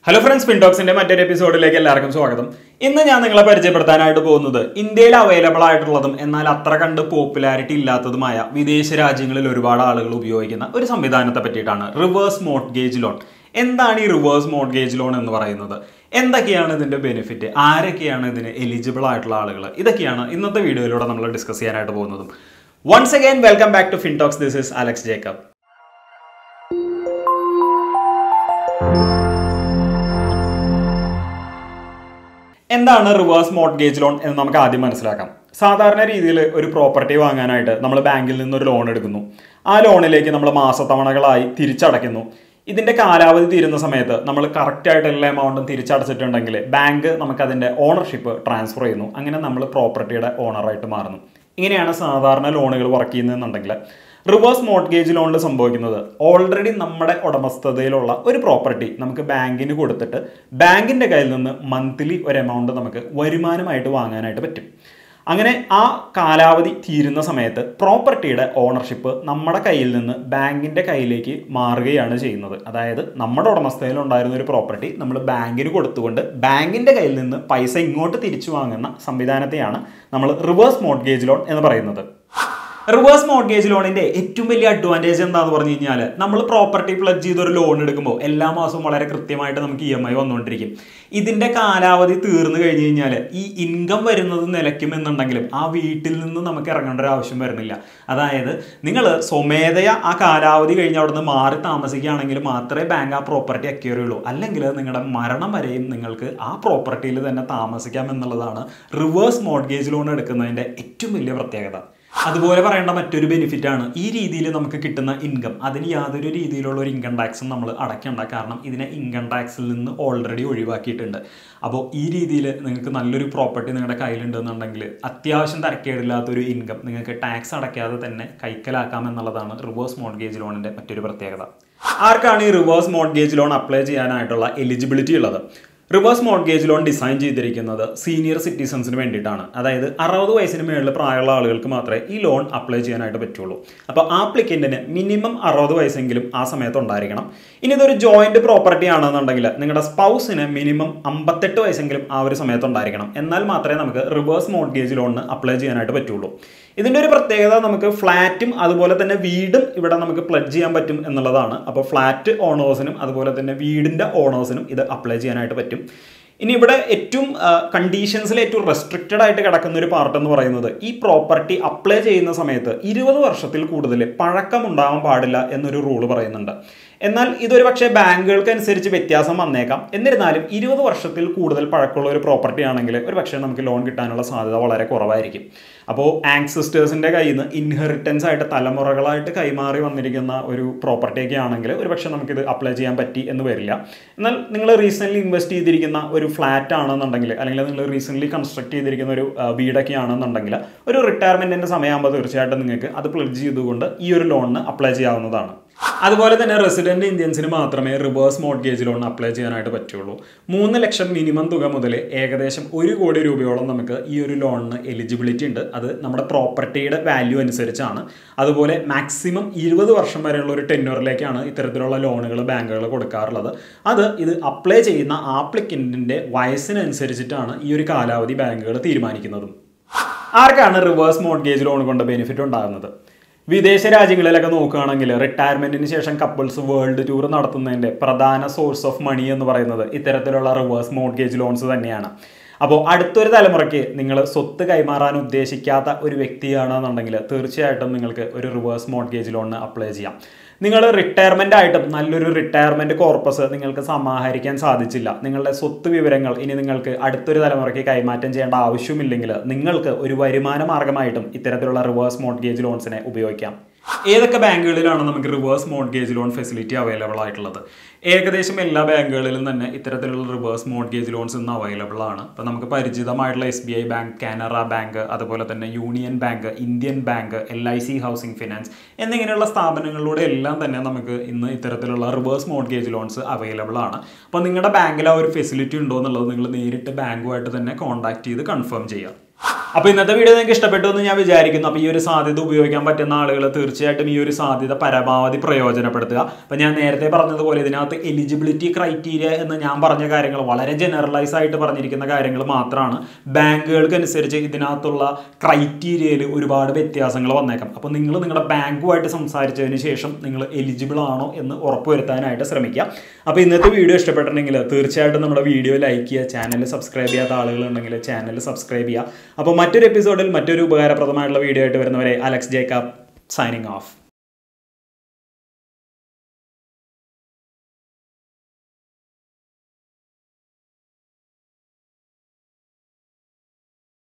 Hello friends, Fintox's മറ്റൊരു എപ്പിസോഡിലേക്ക് എല്ലാവർക്കും സ്വാഗതം. ഇന്ന് ഞാൻ നിങ്ങളെ പരിചയപ്പെടുത്താനായിട്ട് പോകുന്നത് ഇന്ത്യയിൽ അവൈലബിൾ ആയിട്ടുള്ളതും എന്നാൽ അത്ര കണ്ട് പോപ്പുലാരിറ്റി ഇല്ലാത്തതുമായ വിദേശ രാജ്യങ്ങളിൽ ഒരുപാട് ആളുകൾ ഉപയോഗിക്കുന്ന ഒരു സംവിധാനത്തെ പറ്റിയിട്ടാണ്. Reverse mortgage loan. എന്താണ് ഈ റിവേഴ്സ് മോർട്ട്ഗേജ് ലോൺ എന്ന് പറയുന്നത്? എന്തൊക്കെയാണ് ഇതിന്റെ ബെനിഫിറ്റ്? ആരൊക്കെയാണ് ഇതിന് എലിജിബിൾ ആയിട്ടുള്ള ആളുകൾ? ഇതൊക്കെയാണ് ഇന്നത്തെ വീഡിയോയിലൂടെ നമ്മൾ ഡിസ്കസ് ചെയ്യാനായിട്ട് പോകുന്നത്. Once again, welcome back to Fintox. This is Alex Jacob. എന്താണ് റിവേഴ്സ് മോർട്ട്ഗേജ് ലോൺ എന്ന് നമുക്ക് ആദ്യം മനസ്സിലാക്കാം. സാധാരണ രീതിയിൽ ഒരു പ്രോപ്പർട്ടി വാങ്ങാനായിട്ട് നമ്മൾ ബാങ്കിൽ നിന്നൊരു ലോൺ എടുക്കുന്നു. ആ ലോണിലേക്ക് നമ്മൾ മാസത്തവണകളായി തിരിച്ചടയ്ക്കുന്നു. ഇതിൻ്റെ കാലാവധി തീരുന്ന സമയത്ത് നമ്മൾ കറക്റ്റായിട്ട് എല്ലാ എമൗണ്ടും തിരിച്ചടച്ചിട്ടുണ്ടെങ്കിൽ ബാങ്ക് നമുക്കതിൻ്റെ ഓണർഷിപ്പ് ട്രാൻസ്ഫർ ചെയ്യുന്നു. അങ്ങനെ നമ്മൾ പ്രോപ്പർട്ടിയുടെ ഓണറായിട്ട് മാറുന്നു. ഇങ്ങനെയാണ് സാധാരണ ലോണുകൾ വർക്ക് ചെയ്യുന്നതെന്നുണ്ടെങ്കിൽ റിവേഴ്സ് മോർട്ട്ഗേജ് ലോണിൽ സംഭവിക്കുന്നത് ഓൾറെഡി നമ്മുടെ ഉടമസ്ഥതയിലുള്ള ഒരു പ്രോപ്പർട്ടി നമുക്ക് ബാങ്കിന് കൊടുത്തിട്ട് ബാങ്കിൻ്റെ കയ്യിൽ നിന്ന് മന്ത്ലി ഒരു എമൗണ്ട് നമുക്ക് വരുമാനമായിട്ട് വാങ്ങാനായിട്ട് പറ്റും. അങ്ങനെ ആ കാലാവധി തീരുന്ന സമയത്ത് പ്രോപ്പർട്ടിയുടെ ഓണർഷിപ്പ് നമ്മുടെ കയ്യിൽ നിന്ന് ബാങ്കിൻ്റെ കയ്യിലേക്ക് മാറുകയാണ് ചെയ്യുന്നത്. അതായത് നമ്മുടെ ഉടമസ്ഥതയിൽ ഉണ്ടായിരുന്ന ഒരു പ്രോപ്പർട്ടി നമ്മൾ ബാങ്കിന് കൊടുത്തുകൊണ്ട് ബാങ്കിൻ്റെ കയ്യിൽ നിന്ന് പൈസ ഇങ്ങോട്ട് തിരിച്ചു വാങ്ങുന്ന സംവിധാനത്തെയാണ് നമ്മൾ റിവേഴ്സ് മോർട്ട്ഗേജ് ലോൺ എന്ന് പറയുന്നത്. റിവേഴ്സ് മോർട്ട്ഗേജ് ലോണിന്റെ ഏറ്റവും വലിയ അഡ്വാൻറ്റേജ് എന്താണെന്ന് പറഞ്ഞു കഴിഞ്ഞാൽ നമ്മൾ പ്രോപ്പർട്ടി പ്ലഡ്ജ് ചെയ്തൊരു ലോൺ എടുക്കുമ്പോൾ എല്ലാ മാസവും വളരെ കൃത്യമായിട്ട് നമുക്ക് EMI വന്നുകൊണ്ടിരിക്കും. ഇതിന്റെ കാലാവധി തീർന്നു കഴിഞ്ഞ് കഴിഞ്ഞാൽ ഈ ഇൻകം വരുന്നത് നിലയ്ക്കുമെന്നുണ്ടെങ്കിലും ആ വീട്ടിൽ നിന്ന് നമുക്ക് ഇറങ്ങേണ്ട ഒരു ആവശ്യം വരുന്നില്ല. അതായത് നിങ്ങൾ സ്വമേധയാ ആ കാലാവധി കഴിഞ്ഞ് അവിടെ നിന്ന് മാറി താമസിക്കുകയാണെങ്കിൽ മാത്രമേ ബാങ്ക് ആ പ്രോപ്പർട്ടി അക്വയർ ചെയ്യുള്ളൂ. അല്ലെങ്കിൽ നിങ്ങളുടെ മരണം വരെയും നിങ്ങൾക്ക് ആ പ്രോപ്പർട്ടിയിൽ തന്നെ താമസിക്കാം എന്നുള്ളതാണ് റിവേഴ്സ് മോർട്ട്ഗേജ് ലോൺ എടുക്കുന്നതിന്റെ ഏറ്റവും വലിയ പ്രത്യേകത. അതുപോലെ പറയേണ്ട മറ്റൊരു ബെനിഫിറ്റാണ് ഈ രീതിയിൽ നമുക്ക് കിട്ടുന്ന ഇൻകം. അതിന് യാതൊരു രീതിയിലുള്ള ഒരു ഇൻകം ടാക്സും നമ്മൾ അടയ്ക്കേണ്ട. കാരണം ഇതിനെ ഇൻകം ടാക്സിൽ നിന്ന് ഓൾറെഡി ഒഴിവാക്കിയിട്ടുണ്ട്. അപ്പോൾ ഈ രീതിയിൽ നിങ്ങൾക്ക് നല്ലൊരു പ്രോപ്പർട്ടി നിങ്ങളുടെ കയ്യിലുണ്ടെന്നുണ്ടെങ്കിൽ അത്യാവശ്യം തരക്കേടില്ലാത്തൊരു ഇൻകം നിങ്ങൾക്ക് ടാക്സ് അടയ്ക്കാതെ തന്നെ കൈക്കലാക്കാം എന്നുള്ളതാണ് റിവേഴ്സ് മോർട്ട്ഗേജ് ലോണിൻ്റെ മറ്റൊരു പ്രത്യേകത. ആർക്കാണ് ഈ റിവേഴ്സ് മോർട്ട്ഗേജ് ലോൺ അപ്ലൈ ചെയ്യാനായിട്ടുള്ള എലിജിബിലിറ്റി ഉള്ളത്? റിവേഴ്സ് മോർട്ട്ഗേജ് ലോൺ ഡിസൈൻ ചെയ്തിരിക്കുന്നത് സീനിയർ സിറ്റിസൺസിന് വേണ്ടിയിട്ടാണ്. അതായത് 60 വയസ്സിന് മേളിൽ പ്രായമുള്ള ആളുകൾക്ക് മാത്രമേ ഈ ലോൺ അപ്ലൈ ചെയ്യാനായിട്ട് പറ്റുള്ളൂ. അപ്പോൾ ആപ്ലിക്കൻറ്റിന് മിനിമം 60 വയസ്സെങ്കിലും ആ സമയത്ത് ഉണ്ടായിരിക്കണം. ഇനി ഇതൊരു ജോയിൻറ്റ് പ്രോപ്പർട്ടി ആണെന്നുണ്ടെങ്കിൽ നിങ്ങളുടെ സ്പൗസിന് മിനിമം 58 വയസ്സെങ്കിലും ആ ഒരു സമയത്ത് ഉണ്ടായിരിക്കണം. എന്നാൽ മാത്രമേ നമുക്ക് റിവേഴ്സ് മോർട്ട്ഗേജ് ലോണിന് അപ്ലൈ ചെയ്യാനായിട്ട് പറ്റുള്ളൂ. ഇതിൻ്റെ ഒരു പ്രത്യേകത നമുക്ക് ഫ്ലാറ്റും അതുപോലെ തന്നെ വീടും ഇവിടെ നമുക്ക് പ്ലഡ്ജ് ചെയ്യാൻ പറ്റും എന്നുള്ളതാണ്. അപ്പോൾ ഫ്ലാറ്റ് ഓണേഴ്സിനും അതുപോലെ തന്നെ വീടിൻ്റെ ഓണേഴ്സിനും ഇത് അപ്ലൈ ചെയ്യാനായിട്ട് പറ്റും. ഇനി ഇവിടെ ഏറ്റവും കണ്ടീഷൻസിൽ ഏറ്റവും റെസ്ട്രിക്റ്റഡ് ആയിട്ട് കിടക്കുന്ന ഒരു പാർട്ട് എന്ന് പറയുന്നത് ഈ പ്രോപ്പർട്ടി അപ്ലൈ ചെയ്യുന്ന സമയത്ത് 20 വർഷത്തിൽ കൂടുതൽ പഴക്കം ഉണ്ടാവാൻ പാടില്ല എന്നൊരു റൂള് പറയുന്നുണ്ട്. എന്നാൽ ഇതൊരു പക്ഷേ ബാങ്കുകൾക്ക് അനുസരിച്ച് വ്യത്യാസം വന്നേക്കാം. എന്നിരുന്നാലും 20 വർഷത്തിൽ കൂടുതൽ പഴക്കമുള്ള ഒരു പ്രോപ്പർട്ടി ആണെങ്കിൽ ഒരു പക്ഷേ നമുക്ക് ലോൺ കിട്ടാനുള്ള സാധ്യത വളരെ കുറവായിരിക്കും. അപ്പോൾ ആൻസസ്റ്റേഴ്സിൻ്റെ കയ്യിൽ നിന്ന് ഇൻഹെറിറ്റൻസ് ആയിട്ട് തലമുറകളായിട്ട് കൈമാറി വന്നിരിക്കുന്ന ഒരു പ്രോപ്പർട്ടിയൊക്കെ ആണെങ്കിൽ ഒരു പക്ഷേ നമുക്കിത് അപ്ലൈ ചെയ്യാൻ പറ്റി എന്ന് വരില്ല. എന്നാൽ നിങ്ങൾ റീസെൻ്റ്ലി ഇൻവെസ്റ്റ് ചെയ്തിരിക്കുന്ന ഒരു ഫ്ലാറ്റ് ആണെന്നുണ്ടെങ്കിൽ അല്ലെങ്കിൽ നിങ്ങൾ റീസെൻ്റ്ലി കൺസ്ട്രക്ട് ചെയ്തിരിക്കുന്ന ഒരു വീടൊക്കെ ആണെന്നുണ്ടെങ്കിൽ ഒരു റിട്ടയർമെൻറ്റിൻ്റെ സമയമാകുമ്പോൾ തീർച്ചയായിട്ടും നിങ്ങൾക്ക് അത് പ്ലഡ്ജ് ചെയ്തുകൊണ്ട് ഈ ഒരു ലോണിന് അപ്ലൈ ചെയ്യാവുന്നതാണ്. അതുപോലെ തന്നെ റെസിഡൻറ്റ് ഇന്ത്യൻസിന് മാത്രമേ റിവേഴ്സ് മോർട്ട്ഗേജ് ലോൺ അപ്ലൈ ചെയ്യാനായിട്ട് പറ്റുള്ളൂ. 3 ലക്ഷം മിനിമം തുക മുതൽ ഏകദേശം 1 കോടി രൂപയോളം നമുക്ക് ഈ ഒരു ലോണിന് എലിജിബിലിറ്റി ഉണ്ട്. അത് നമ്മുടെ പ്രോപ്പർട്ടിയുടെ വാല്യൂ അനുസരിച്ചാണ്. അതുപോലെ മാക്സിമം 20 വർഷം വരെയുള്ള ഒരു ടെന്യൂറിലേക്കാണ് ഇത്തരത്തിലുള്ള ലോണുകൾ ബാങ്കുകൾ കൊടുക്കാറുള്ളത്. ഇത് അപ്ലൈ ചെയ്യുന്ന ആപ്ലിക്കൻറ്റിൻ്റെ വയസ്സിനനുസരിച്ചിട്ടാണ് ഈ ഒരു കാലാവധി ബാങ്കുകൾ തീരുമാനിക്കുന്നതും. ആർക്കാണ് റിവേഴ്സ് മോർട്ട്ഗേജ് ലോൺ കൊണ്ട് ബെനിഫിറ്റ് ഉണ്ടാകുന്നത്? വിദേശ രാജ്യങ്ങളിലൊക്കെ നോക്കുകയാണെങ്കിൽ റിട്ടയർമെൻറ്റിന് ശേഷം കപ്പിൾസ് വേൾഡ് ടൂർ നടത്തുന്നതിൻ്റെ പ്രധാന സോഴ്സ് ഓഫ് മണി എന്ന് പറയുന്നത് ഇത്തരത്തിലുള്ള റിവേഴ്സ് മോർട്ട്ഗേജ് ലോൺസ് തന്നെയാണ്. അപ്പോൾ അടുത്തൊരു തലമുറയ്ക്ക് നിങ്ങൾ സ്വത്ത് കൈമാറാൻ ഉദ്ദേശിക്കാത്ത ഒരു വ്യക്തിയാണെന്നുണ്ടെങ്കിൽ തീർച്ചയായിട്ടും നിങ്ങൾക്ക് ഒരു റിവേഴ്സ് മോർട്ട്ഗേജ് ലോണിന് അപ്ലൈ ചെയ്യാം. നിങ്ങൾ റിട്ടയർമെൻ്റ് ആയിട്ടും നല്ലൊരു റിട്ടയർമെൻറ്റ് കോർപ്പസ് നിങ്ങൾക്ക് സമാഹരിക്കാൻ സാധിച്ചില്ല, നിങ്ങളുടെ സ്വത്ത് വിവരങ്ങൾ ഇനി നിങ്ങൾക്ക് അടുത്തൊരു തലമുറയ്ക്ക് കൈമാറ്റം ചെയ്യേണ്ട ആവശ്യമില്ലെങ്കിൽ നിങ്ങൾക്ക് ഒരു വരുമാന മാർഗമായിട്ടും ഇത്തരത്തിലുള്ള റിവേഴ്സ് മോർട്ട്ഗേജ് ലോൺസിനെ ഉപയോഗിക്കാം. ഏതൊക്കെ ബാങ്കുകളിലാണ് നമുക്ക് reverse mortgage loan facility available ആയിട്ടുള്ളത്? ഏകദേശം എല്ലാ ബാങ്കുകളിലും തന്നെ ഇത്തരത്തിലുള്ള റിവേഴ്സ് മോർട്ട്ഗേജ് ലോൺസ് ഇന്ന് അവൈലബിൾ ആണ്. അപ്പോൾ നമുക്ക് പരിചിതമായിട്ടുള്ള SBI ബാങ്ക്, കാനറ ബാങ്ക്, അതുപോലെ തന്നെ union bank, Indian bank, LIC housing finance എന്നിങ്ങനെയുള്ള സ്ഥാപനങ്ങളിലൂടെ എല്ലാം തന്നെ നമുക്ക് ഇന്ന് ഇത്തരത്തിലുള്ള റിവേഴ്സ് മോർട്ട്ഗേജ് ലോൺസ് അവൈലബിൾ ആണ്. അപ്പോൾ നിങ്ങളുടെ ബാങ്കിൽ ആ ഒരു ഫെസിലിറ്റി ഉണ്ടോ എന്നുള്ളത് നിങ്ങൾ നേരിട്ട് ബാങ്കുമായിട്ട് തന്നെ കോൺടാക്ട് ചെയ്ത് കൺഫേം ചെയ്യുക. അപ്പോൾ ഇന്നത്തെ വീഡിയോ നിങ്ങൾക്ക് ഇഷ്ടപ്പെട്ടു എന്ന് ഞാൻ വിചാരിക്കുന്നു. അപ്പോൾ ഈ ഒരു സാധ്യത ഉപയോഗിക്കാൻ പറ്റുന്ന ആളുകൾ തീർച്ചയായിട്ടും ഈ ഒരു സാധ്യത പരമാവധി പ്രയോജനപ്പെടുത്തുക. അപ്പോൾ ഞാൻ നേരത്തെ പറഞ്ഞതുപോലെ ഇതിനകത്ത് എലിജിബിലിറ്റി ക്രൈറ്റീരിയ എന്ന് ഞാൻ പറഞ്ഞ കാര്യങ്ങൾ വളരെ ജനറലൈസ് ആയിട്ട് പറഞ്ഞിരിക്കുന്ന കാര്യങ്ങൾ മാത്രമാണ്. ബാങ്കുകൾക്കനുസരിച്ച് ഇതിനകത്തുള്ള ക്രൈറ്റീരിയയിൽ ഒരുപാട് വ്യത്യാസങ്ങൾ വന്നേക്കാം. അപ്പോൾ നിങ്ങൾ നിങ്ങളുടെ ബാങ്കുമായിട്ട് സംസാരിച്ചതിന് ശേഷം നിങ്ങൾ എലിജിബിൾ ആണോ എന്ന് ഉറപ്പുവരുത്താനായിട്ട് ശ്രമിക്കുക. അപ്പോൾ ഇന്നത്തെ വീഡിയോ ഇഷ്ടപ്പെട്ടിട്ടുണ്ടെങ്കിൽ തീർച്ചയായിട്ടും നമ്മുടെ വീഡിയോ ലൈക്ക് ചെയ്യുക. ചാനൽ സബ്സ്ക്രൈബ് ചെയ്യാത്ത ആളുകളുണ്ടെങ്കിൽ ചാനൽ സബ്സ്ക്രൈബ് ചെയ്യുക. അപ്പോൾ മറ്റൊരു എപ്പിസോഡിൽ മറ്റൊരു ഉപകാരപ്രദമായിട്ടുള്ള വീഡിയോ ആയിട്ട് വരുന്നവരെ അലക്സ് ജേക്കബ് സൈനിങ് ഓഫ്.